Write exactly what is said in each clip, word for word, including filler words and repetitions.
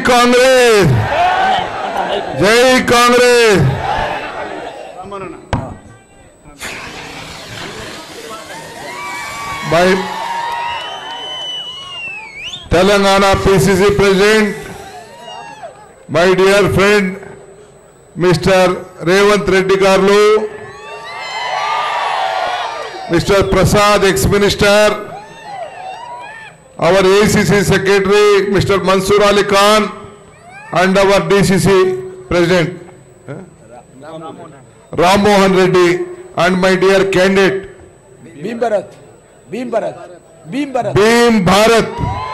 कांग्रेस, जय Congress. By Telangana P C C President, my dear friend Mister Revant Reddy Garlu, Mister Prasad, ex-minister, our A C C Secretary Mister Mansoor Ali Khan, and our D C C President Ram Mohan Reddy, and my dear candidate Bhim Bharat, Bhim Bharat, Bhim Bharat. Bhim Bharat.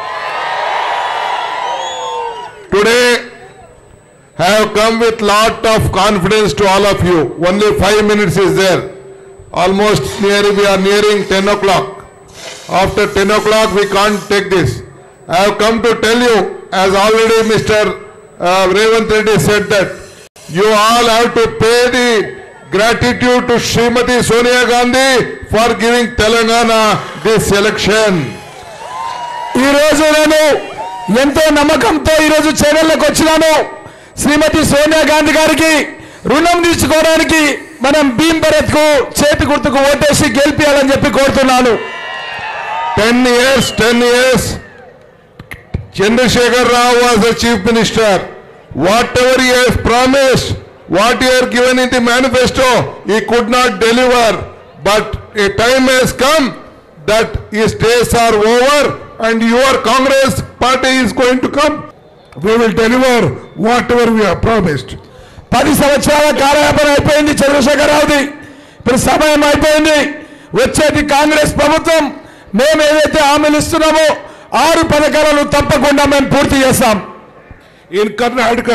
Today I have come with lot of confidence to all of you. Only five minutes is there. Almost near, we are nearing ten o'clock. After ten o'clock we can't take this. I have come to tell you, as already Mister Uh, Revant Reddy said, that you all have to pay the gratitude to Srimati Sonia Gandhi for giving Telangana this election. ఈ రోజు నేను ఎంతో నమ్మకంతో ఈ రోజు చేవెళ్ళకు వచ్చినాను. శ్రీమతి సోనియా గాంధీ గారికి రుణం తీర్చుకోవడానికి మనం భీమ్ భరత్ కు చేతి గుర్తుకు ఓటేసి గెలిపియాలని చెప్పి కోరుతున్నాను. Ten years, ten years, Chandrasekhar Rao was the chief minister. Whatever he has promised, what he has given in the manifesto, he could not deliver. But a time has come that his days are over, and your Congress party is going to come. We will deliver whatever we have promised. పది సంవత్సరాల కార్యాపన అయిపోయింది చంద్రశేఖర్ రావుది. ఇప్పుడు సమయం అయిపోయింది. వచ్చేది కాంగ్రెస్ ప్రభుత్వం. మేము ఏదైతే హామీలు ఇస్తున్నామో ఆరు పథకాలను తప్పకుండా మేము పూర్తి చేస్తాం. In Karnataka,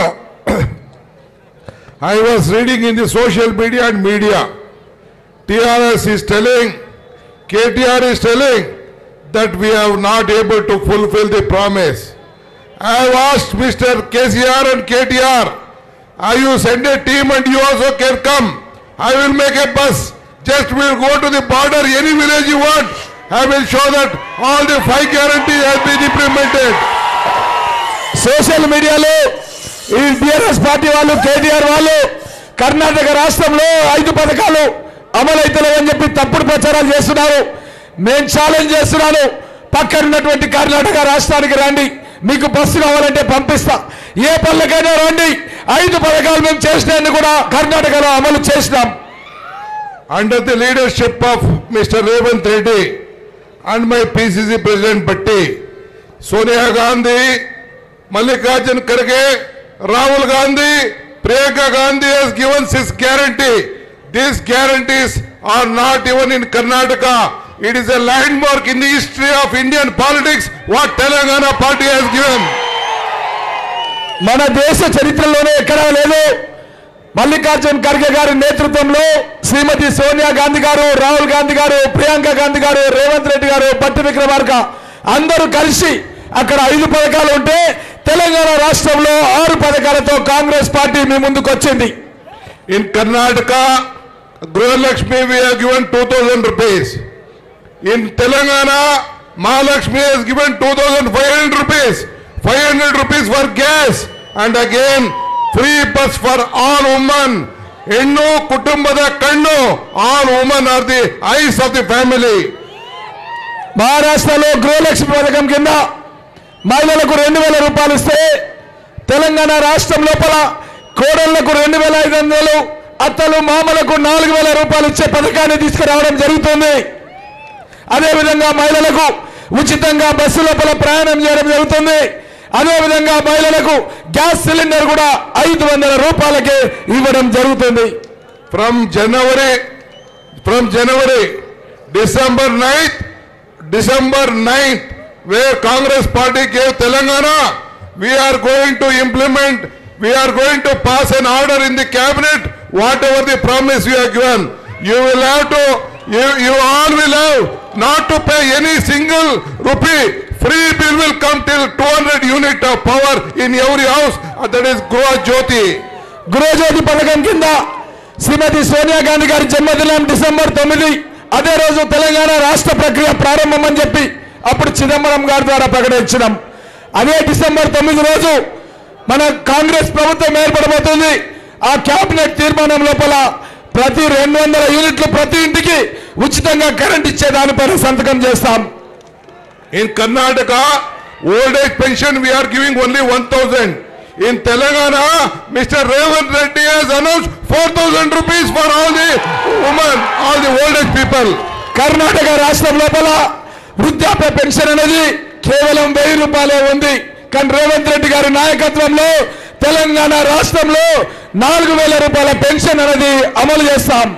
I was reading in the social media and media, T R S is telling, K T R is telling that we are not able to fulfill the promise. I have asked Mister K C R and K T R, are you send a team and you also can come? I will make a bus. Just we will go to the border, any village you want. I will show that all the five guarantees have been implemented. Social మీడియాలో ఈ TRS party వాళ్ళు కేటీఆర్ వాళ్ళు కర్ణాటక రాష్ట్రంలో ఐదు పథకాలు అమలైతలేవని చెప్పి తప్పుడు ప్రచారాలు చేస్తున్నారు. నేను ఛాలెంజ్ చేస్తున్నాను, పక్కన ఉన్నటువంటి కర్ణాటక రాష్ట్రానికి రండి, మీకు బస్సు కావాలంటే పంపిస్తా, ఏ పల్లెకైనా రండి, ఐదు పథకాలు మేము చేసినాన్ని కూడా కర్ణాటకలో అమలు చేసినాం. Under the leadership of Mister Revant Reddy and my P C C President Bhatti, Sonia Gandhi, Mallikarjun Kharge, Rahul Gandhi, Priyanka Gandhi has given six guarantee. These guarantees are not even in Karnataka. It is a landmark in the history of Indian politics what Telangana party has given. మన దేశ చరిత్రలోనే ఎక్కడా లేదు. మల్లికార్జున్ ఖర్గే గారి నేతృత్వంలో శ్రీమతి సోనియా గాంధీ గారు, రాహుల్ గాంధీ గారు, ప్రియాంక గాంధీ గారు, రేవంత్ రెడ్డి గారు, పట్టి విక్రమార్క అందరూ కలిసి అక్కడ ఐదు పథకాలు ఉంటే తెలంగాణ రాష్ట్రంలో ఆరు పథకాలతో కాంగ్రెస్ పార్టీ మీ ముందుకు వచ్చింది. In Karnataka, Grihalaxmi we have given two thousand rupees. In Telangana, Mahalakshmi has given two thousand five hundred rupees. five hundred rupees for gas, and again free bus for all women. Hennu kutumbada kannu, all women are the eyes of the family. మహారాష్ట్రలో గృహలక్ష్మి పథకం కింద మహిళలకు రెండు వేల రూపాయలు ఇస్తే తెలంగాణ రాష్ట్రం లోపల కోడళ్లకు రెండు వేల ఐదు వందలు, అత్తలు మామలకు నాలుగు వేల రూపాయలు ఇచ్చే పథకాన్ని తీసుకురావడం జరుగుతుంది. అదేవిధంగా మహిళలకు ఉచితంగా బస్సు లోపల ప్రయాణం చేయడం జరుగుతుంది. అదేవిధంగా మహిళలకు గ్యాస్ సిలిండర్ కూడా ఐదు వందల రూపాయలకే ఇవ్వడం జరుగుతుంది. From January, from January, December ninth, December ninth, where Congress party gave Telangana, we are going to implement, we are going to pass an order in the cabinet, whatever the promise we have given. You will have to, you, you all will have not to pay any single rupee. Free bill will come till two hundred unit of power in every house. That is Gೃಹ Jyoti. గృహ జ్యోతి పథకం కింద శ్రీమతి సోనియా గాంధీ గారి జన్మదినం December తొమ్మిది, అదే రోజు తెలంగాణ రాష్ట్ర ప్రక్రియ ప్రారంభం అని చెప్పి అప్పుడు చిదంబరం గారి ద్వారా ప్రకటించడం. అదే డిసెంబర్ తొమ్మిది రోజు మన కాంగ్రెస్ ప్రభుత్వం ఏర్పడబోతుంది. ఆ కేబినెట్ తీర్మానం లోపల ప్రతి రెండు వందల యూనిట్లు ప్రతి ఇంటికి ఉచితంగా కరెంట్ ఇచ్చే దానిపైన సంతకం చేస్తాం. In Karnataka, old age pension we are giving only one thousand. In Telangana, Mister Revanth Reddy has announced four thousand rupees for all the women, all the old age people. Karnataka రాష్ట్రం లోపల వృద్ధాప్య pension అనేది కేవలం వెయ్యి రూపాయలే ఉంది. కానీ రేవంత్ రెడ్డి గారి నాయకత్వంలో తెలంగాణ రాష్ట్రంలో నాలుగు వేల రూపాయల పెన్షన్ అనేది అమలు చేస్తాం.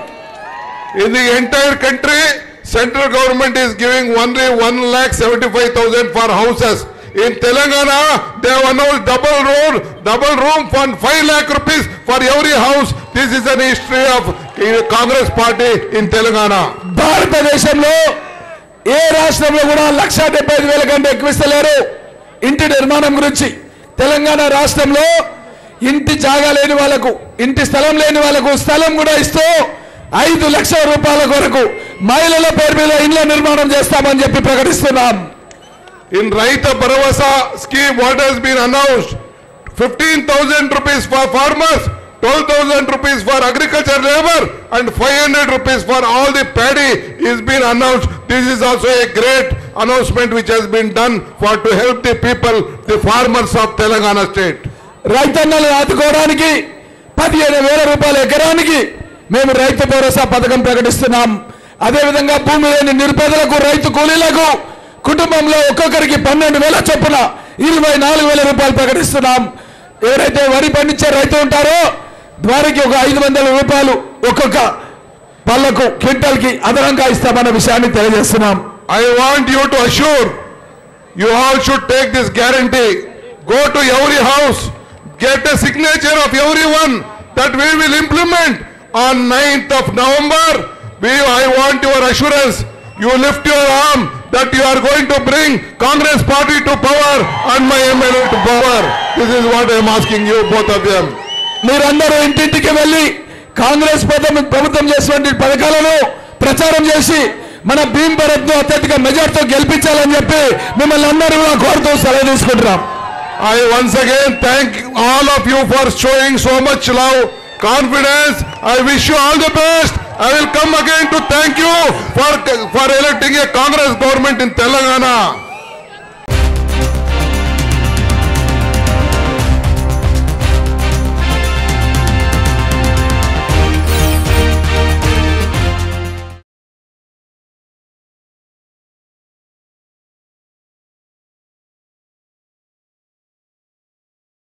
In the entire country, central government is giving only one lakh seventy-five thousand for houses. In Telangana, they have announced double room, double room for five lakh rupees for every house. This is an history of Congress party in Telangana. భారతదేశంలో ఏ రాష్ట్రంలో కూడా లక్ష డెబ్బై ఐదు వేల కంటే ఎక్కువ ఇస్తలేరు ఇంటి నిర్మాణం గురించి. తెలంగాణ రాష్ట్రంలో ఇంటి జాగా లేని వాళ్ళకు, ఇంటి స్థలం లేని వాళ్ళకు స్థలం కూడా ఇస్తూ ఐదు లక్షల రూపాయల కొరకు మహిళల పేరు మీద ఇండ్ల నిర్మాణం చేస్తామని చెప్పి ప్రకటిస్తున్నాం. In Raita Bharavasa scheme, what has been announced? fifteen thousand rupees for farmers, twelve thousand rupees for agriculture labor, and five hundred rupees for all the paddy is been announced. This is also a great announcement which has been done for to help the people, the farmers of Telangana state. రైతన్నలు ఆదుకోవడానికి పదిహేను వేల రూపాయల ఎకరానికి మేము రైతు భరోసా పథకం ప్రకటిస్తున్నాం. అదేవిధంగా భూమి లేని నిరుపేదలకు, రైతు కూలీలకు కుటుంబంలో ఒక్కొక్కరికి పన్నెండు వేల చొప్పున ఇరవై నాలుగు వేల రూపాయలు ప్రకటిస్తున్నాం. ఎవరైతే వరి పండించే రైతు ఉంటారో వారికి ఒక ఐదు వందల రూపాయలు ఒక్కొక్క పళ్ళకు క్వింటల్కి అదనంగా ఇస్తామన్న విషయాన్ని తెలియజేస్తున్నాం. I want you to assure, you all should take this guarantee. Go to every house, get a signature of everyone that we will implement on ninth of November. We, I want your assurance. You lift your arm that you are going to bring Congress party to power and my M L A to power. This is what I am asking you, both of them. మీరందరూ ఇంటింటికి వెళ్ళి కాంగ్రెస్ ప్రభుత్వం చేసినటువంటి పథకాలను ప్రచారం చేసి మన భీమ్ భరత్ ను అత్యధిక మెజార్టీతో గెలిపించాలని చెప్పి మిమ్మల్ని అందరూ కూడా కోరుతూ సెలవు తీసుకుంటున్నాం. I once again thank all of you for showing so much love, confidence. I wish you all the best. I will come again to thank you for, for electing a Congress government in Telangana.